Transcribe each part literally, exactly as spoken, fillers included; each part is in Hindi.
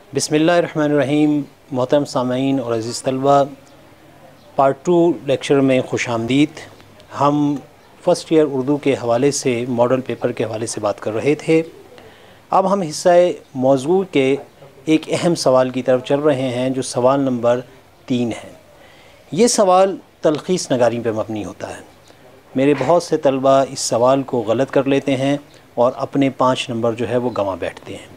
बिस्मिल्लाहिर्रहमानिर्रहीम। मोहतरम सामीन और अज़ीज़ तलबा, पार्ट टू लेक्चर में खुश आमदीद। हम फ़र्स्ट ईयर उर्दू के हवाले से मॉडल पेपर के हवाले से बात कर रहे थे। अब हम हिस्सा मौजू के एक अहम सवाल की तरफ चल रहे हैं, जो सवाल नंबर तीन है। ये सवाल तलख़ीस नगारी पर मबनी होता है। मेरे बहुत से तलबा इस सवाल को गलत कर लेते हैं और अपने पाँच नंबर जो है वो गंवा बैठते हैं।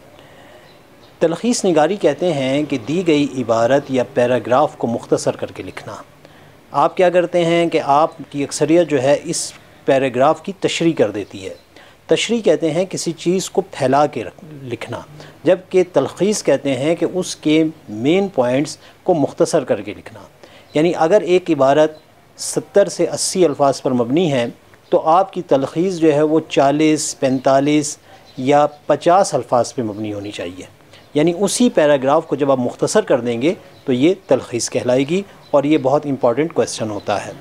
तलख़ीस निगारी कहते हैं कि दी गई इबारत या पैराग्राफ को मुख्तसर करके लिखना। आप क्या करते हैं कि आपकी अक्सरियत जो है इस पैराग्राफ की तशरीह कर देती है। तशरीह कहते हैं किसी चीज़ को फैला के लिखना, जबकि तलख़ीस कहते हैं कि उसके मेन पॉइंट्स को मुख्तसर करके लिखना। यानी अगर एक इबारत सत्तर से अस्सी अल्फाज पर मबनी है तो आपकी तलख़ीस जो है वो चालीस, पैंतालीस या पचास अल्फाज पे मबनी होनी चाहिए। यानी उसी पैराग्राफ को जब आप मुख्तसर कर देंगे तो ये तलख़ीस कहलाएगी, और ये बहुत इंपॉर्टेंट क्वेश्चन होता है।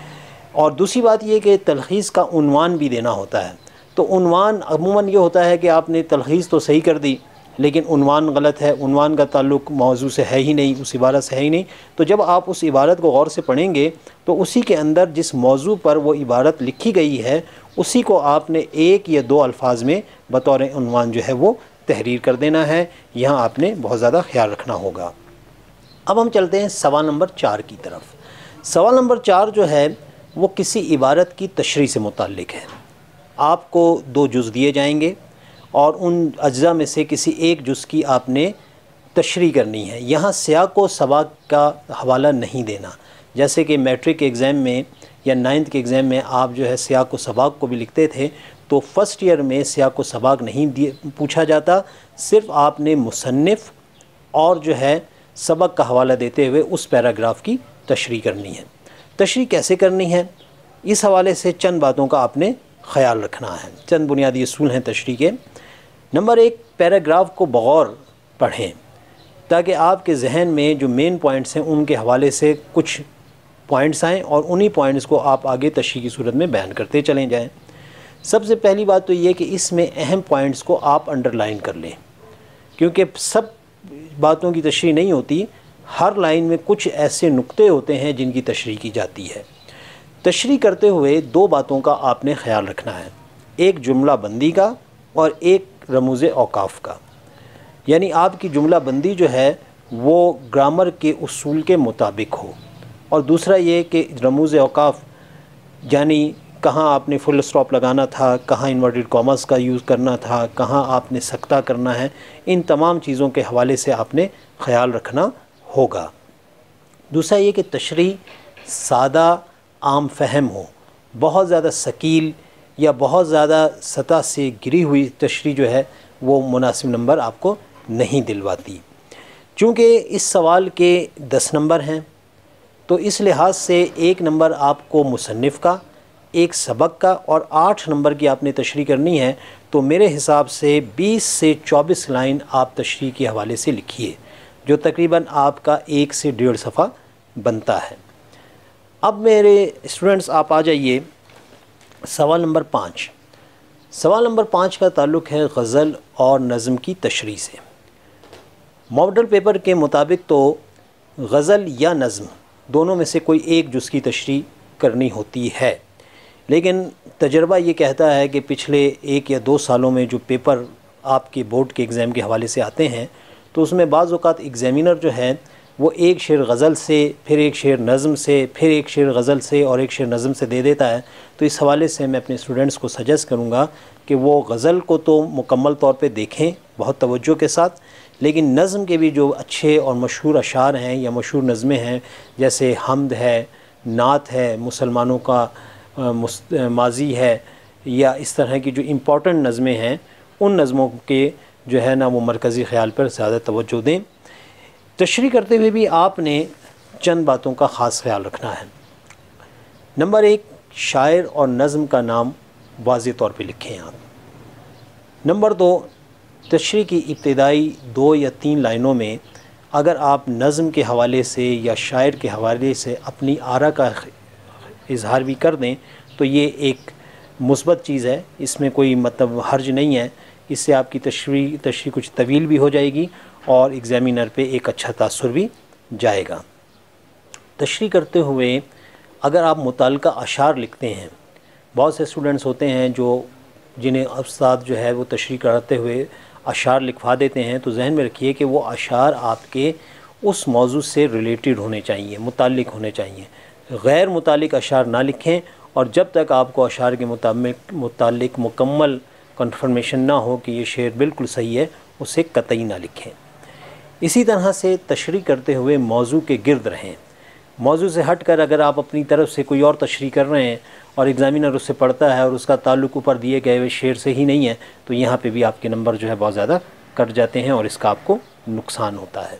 और दूसरी बात ये कि तलख़ीस का उन्वान भी देना होता है। तो उन्वान अमूमन ये होता है कि आपने तलख़ीस तो सही कर दी लेकिन उन्वान गलत है, उन्वान का ताल्लुक़ मौजू से है ही नहीं, उस इबारत से है ही नहीं। तो जब आप उस इबारत को गौर से पढ़ेंगे तो उसी के अंदर जिस मौजू पर वो इबारत लिखी गई है उसी को आपने एक या दो अल्फाज में बतौर उन्वान जो है वो तहरीर कर देना है। यहाँ आपने बहुत ज़्यादा ख्याल रखना होगा। अब हम चलते हैं सवाल नंबर चार की तरफ। सवाल नंबर चार जो है वो किसी इबारत की तशरीह से मुताल्लिक़ है। आपको दो जुज़ दिए जाएंगे और उन अज्जा में से किसी एक जुज़ की आपने तशरीह करनी है। यहाँ सियाक़ व सबाक़ का हवाला नहीं देना। जैसे कि मैट्रिक के एग्ज़ाम में या नाइन्थ के एग्ज़ाम में आप जो है सियाक़ व सबाक़ को भी लिखते थे, तो फ़र्स्ट ईयर में सियाक़ व सबाक़ नहीं दिए पूछा जाता। सिर्फ़ आपने मुसन्निफ़ और जो है सबक का हवाला देते हुए उस पैराग्राफ की तशरीह करनी है। तशरीह कैसे करनी है, इस हवाले से चंद बातों का आपने ख़याल रखना है। चंद बुनियादी असूल हैं तशरीह के। नंबर एक, पैराग्राफ को बगौर पढ़ें ताकि आपके जहन में जो मेन पॉइंट्स हैं उनके हवाले से कुछ पॉइंट्स आएँ और उन्हीं पॉइंट्स को आप आगे तशरीह की सूरत में बयान करते चलें जाएँ। सबसे पहली बात तो ये कि इसमें अहम पॉइंट्स को आप अंडरलाइन कर लें, क्योंकि सब बातों की तशरीह नहीं होती। हर लाइन में कुछ ऐसे नुक्ते होते हैं जिनकी तशरीह की जाती है। तशरीह करते हुए दो बातों का आपने ख्याल रखना है, एक जुमला बंदी का और एक रमूज़ औकाफ़ का। यानी आपकी जुमला बंदी जो है वो ग्रामर के उसूल के मुताबिक हो, और दूसरा ये कि रमूज़ औकाफ़ यानी कहाँ आपने फुल स्टॉप लगाना था, कहाँ इन्वर्टेड कॉमर्स का यूज़ करना था, कहाँ आपने सकता करना है, इन तमाम चीज़ों के हवाले से आपने ख़याल रखना होगा। दूसरा ये कि तशरीह सादा आम फहम हो। बहुत ज़्यादा शकील या बहुत ज़्यादा सतह से गिरी हुई तशरीह जो है वो मुनासिब नंबर आपको नहीं दिलवाती। चूँकि इस सवाल के दस नंबर हैं तो इस लिहाज से एक नंबर आपको मुसन्निफ़ का, एक सबक का और आठ नंबर की आपने तशरीह करनी है। तो मेरे हिसाब से बीस से चौबीस लाइन आप तशरीह के हवाले से लिखिए, जो तकरीबन आपका एक से डेढ़ सफ़ा बनता है। अब मेरे स्टूडेंट्स आप आ जाइए सवाल नंबर पाँच। सवाल नंबर पाँच का ताल्लुक़ है गज़ल और नज़म की तशरीह से। मॉडल पेपर के मुताबिक तो गज़ल या नज़म दोनों में से कोई एक जुज़ की तशरीह करनी होती है, लेकिन तजर्बा ये कहता है कि पिछले एक या दो सालों में जो पेपर आपके बोर्ड के एग्ज़ाम के हवाले से आते हैं तो उसमें बाज़ औक़ात एग्ज़ामिनर जो है वो एक शेर गज़ल से, फिर एक शेर नज़म से, फिर एक शेर गज़ल से और एक शेर नज़म से दे देता है। तो इस हवाले से मैं अपने स्टूडेंट्स को सजेस्ट करूँगा कि वो गज़ल को तो मुकम्मल तौर पे देखें बहुत तवज्जो के साथ, लेकिन नज़म के भी जो अच्छे और मशहूर अशार हैं या मशहूर नज़में हैं, जैसे हमद है, नात है, मुसलमानों का माजी है, या इस तरह की जो इम्पॉर्टेंट नज़में हैं, उन नज़मों के जो है ना वो मरकज़ी ख़याल पर ज़्यादा तवज्जो दें। तशरीह करते हुए भी आपने चंद बातों का ख़ास ख्याल रखना है। नंबर एक, शायर और नज़म का नाम वाज़ेह तौर पे लिखें आप। नंबर दो, तशरीह की इब्तिदाई दो या तीन लाइनों में अगर आप नज़म के हवाले से या शायर के हवाले से अपनी आरा का इजहार भी कर दें तो ये एक मुस्बत चीज़ है, इसमें कोई मतलब हर्ज नहीं है। इससे आपकी तशरीह तशरीह कुछ तवील भी हो जाएगी और एग्ज़ामिनर पे एक अच्छा तासुर भी जाएगा। तशरीह करते हुए अगर आप मुताल्लिका अशार लिखते हैं, बहुत से स्टूडेंट्स होते हैं जो जिन्हें उस्ताद जो है वो तशरीह कराते हुए अशार लिखवा देते हैं, तो जहन में रखिए कि वो अशार आपके उस मौजू से रिलेटेड होने चाहिए, मुताल्लिक होने चाहिए। गैर मुताल्लिक अशार ना लिखें, और जब तक आपको अशार के मुताबिक मुताल्लिक मुकम्मल कन्फर्मेशन ना हो कि ये शेर बिल्कुल सही है, उसे कतई ना लिखें। इसी तरह से तशरीह करते हुए मौजू के गिर्द रहें। मौजू से हट कर अगर आप अपनी तरफ से कोई और तशरीह कर रहे हैं और एग्ज़ामिनर उससे पढ़ता है और उसका ताल्लुक़ ऊपर दिए गए हुए शेर से ही नहीं है, तो यहाँ पे भी आपके नंबर जो है बहुत ज़्यादा कट जाते हैं और इसका आपको नुकसान होता है।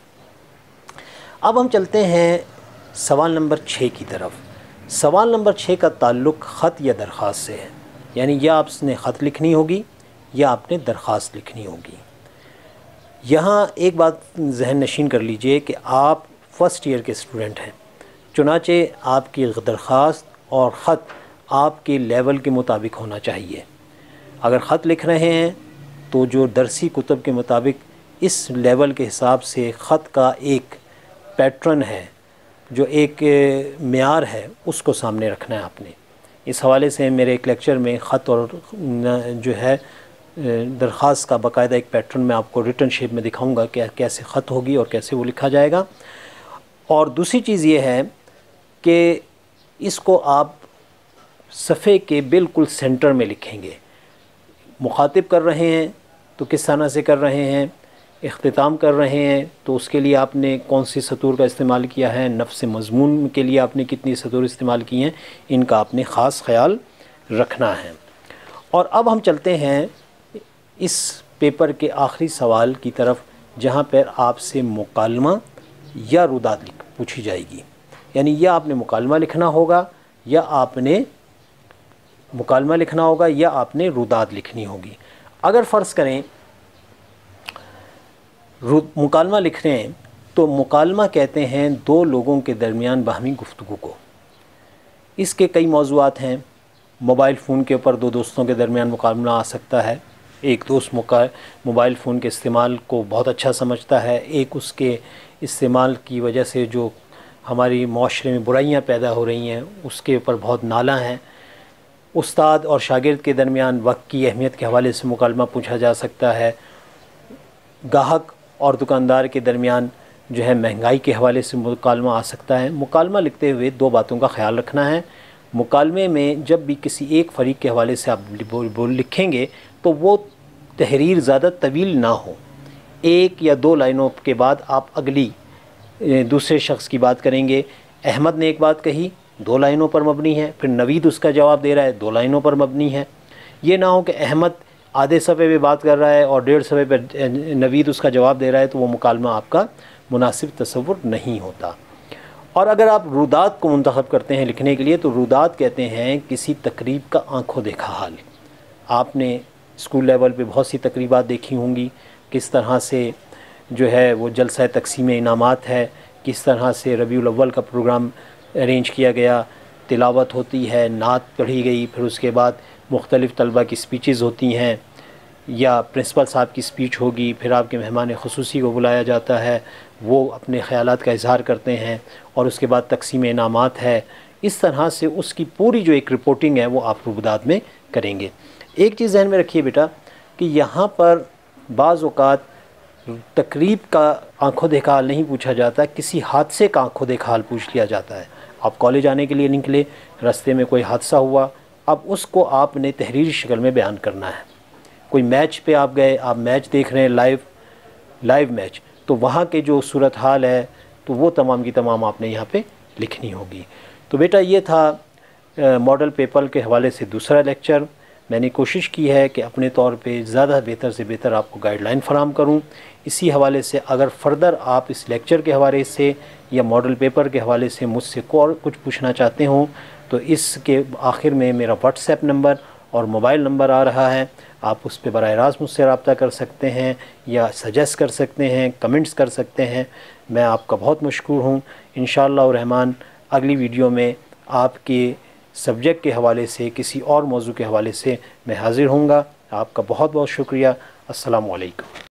अब हम चलते हैं सवाल नंबर छः की तरफ। सवाल नंबर छः का ताल्लुक़ ख़त या दरख्वास्त से है, यानी या आपने ख़त लिखनी होगी या आपने दरख्वास्त लिखनी होगी। यहाँ एक बात जहन नशीन कर लीजिए कि आप फ़र्स्ट ईयर के स्टूडेंट हैं, चुनाचे आपकी दरख्वास्त और ख़त आपके लेवल के मुताबिक होना चाहिए। अगर ख़त लिख रहे हैं तो जो दरसी कुतुब के मुताबिक इस लेवल के हिसाब से ख़त का एक पैटर्न है, जो एक मेयार है, उसको सामने रखना है आपने। इस हवाले से मेरे एक लेक्चर में ख़त और जो है दरख्वास्त का बाकायदा एक पैटर्न मैं आपको रिटन शेप में दिखाऊंगा कि कैसे ख़त होगी और कैसे वो लिखा जाएगा। और दूसरी चीज़ ये है कि इसको आप सफ़े के बिल्कुल सेंटर में लिखेंगे। मुखातिब कर रहे हैं तो किस तरह से कर रहे हैं, इख्तिताम कर रहे हैं तो उसके लिए आपने कौन सी सतूर का इस्तेमाल किया है, नफ्स मज़मून के लिए आपने कितनी सतूर इस्तेमाल की हैं, इनका आपने ख़ास ख्याल रखना है। और अब हम चलते हैं इस पेपर के आखिरी सवाल की तरफ, जहाँ पर आपसे मुकालमा या रुदात पूछी जाएगी। यानी या आपने मुकालमा लिखना होगा या आपने मुकालमा लिखना होगा या आपने रुदात लिखनी होगी। अगर फ़र्ज़ करें मुकालमा लिख रहे हैं तो मुकालमा कहते हैं दो लोगों के दरमियान बाहमी गुफ्तगू को। इसके कई मौज़ूआत हैं। मोबाइल फ़ोन के ऊपर दो दोस्तों के दरमियान मुकालमा आ सकता है। एक दोस्त मोबाइल फ़ोन के इस्तेमाल को बहुत अच्छा समझता है, एक उसके इस्तेमाल की वजह से जो हमारी माशरे में बुराइयां पैदा हो रही हैं उसके ऊपर बहुत नाला है। उस्ताद और शागिर्द के दरमियान वक्त की अहमियत के हवाले से मुकालमा पूछा जा सकता है। गाहक और दुकानदार के दरमियान जो है महंगाई के हवाले से मुकालमा आ सकता है। मुकालमा लिखते हुए दो बातों का ख्याल रखना है। मुकालमे में जब भी किसी एक फ़रीक के हवाले से आप बोल लिखेंगे तो वो तहरीर ज़्यादा तवील ना हो। एक या दो लाइनों के बाद आप अगली दूसरे शख्स की बात करेंगे। अहमद ने एक बात कही, दो लाइनों पर मबनी है, फिर नवीद उसका जवाब दे रहा है, दो लाइनों पर मबनी है। ये ना हो कि अहमद आधे सफ़े पे बात कर रहा है और डेढ़ सफ़े पे नवीद उसका जवाब दे रहा है, तो वो मुकालमा आपका मुनासिब तसव्वुर नहीं होता। और अगर आप रुदात को मुंतखब करते हैं लिखने के लिए, तो रुदात कहते हैं किसी तकरीब का आंखों देखा हाल। आपने स्कूल लेवल पे बहुत सी तकरीबात देखी होंगी, किस तरह से जो है वो जलसा तकसीम इनामात है, किस तरह से रबीउल अव्वल का प्रोग्राम अरेंज किया गया, तिलावत होती है, नात पढ़ी गई, फिर उसके बाद मुख्तलिफ़ तलबा की स्पीचेज़ होती हैं या प्रिंसिपल साहब की स्पीच होगी, फिर आपके मेहमान ख़ुसूसी को बुलाया जाता है, वो अपने ख़यालात का इज़हार करते हैं, और उसके बाद तकसीम इनामात है। इस तरह से उसकी पूरी जो एक रिपोर्टिंग है वो आप रुदात में करेंगे। एक चीज़ ध्यान में रखिए बेटा कि यहाँ पर बाज़ औक़ात तकरीब का आंखों देखा हाल नहीं पूछा जाता, किसी हादसे का आंखों देखा हाल पूछ लिया जाता है। आप कॉलेज आने के लिए निकले, रास्ते में कोई हादसा हुआ, अब उसको आपने तहरीरी शक्ल में बयान करना है। कोई मैच पे आप गए, आप मैच देख रहे हैं, लाइव लाइव मैच, तो वहाँ के जो सूरत हाल है तो वो तमाम की तमाम आपने यहाँ पे लिखनी होगी। तो बेटा ये था मॉडल पेपर के हवाले से दूसरा लेक्चर। मैंने कोशिश की है कि अपने तौर पे ज़्यादा बेहतर से बेहतर आपको गाइडलाइन फ़राहम करूं। इसी हवाले से अगर फ़र्दर आप इस लेक्चर के हवाले से या मॉडल पेपर के हवाले से मुझसे को और कुछ पूछना चाहते हों तो इसके आखिर में मेरा व्हाट्सएप नंबर और मोबाइल नंबर आ रहा है, आप उस पर बराह रास्त मुझसे रब्ता कर सकते हैं या सजेस्ट कर सकते हैं, कमेंट्स कर सकते हैं। मैं आपका बहुत मशकूर हूँ। इंशाअल्लाह रहमान अगली वीडियो में आपके सब्जेक्ट के हवाले से किसी और मौजू के हवाले से मैं हाज़िर होऊंगा। आपका बहुत बहुत शुक्रिया। अस्सलामु अलैकुम।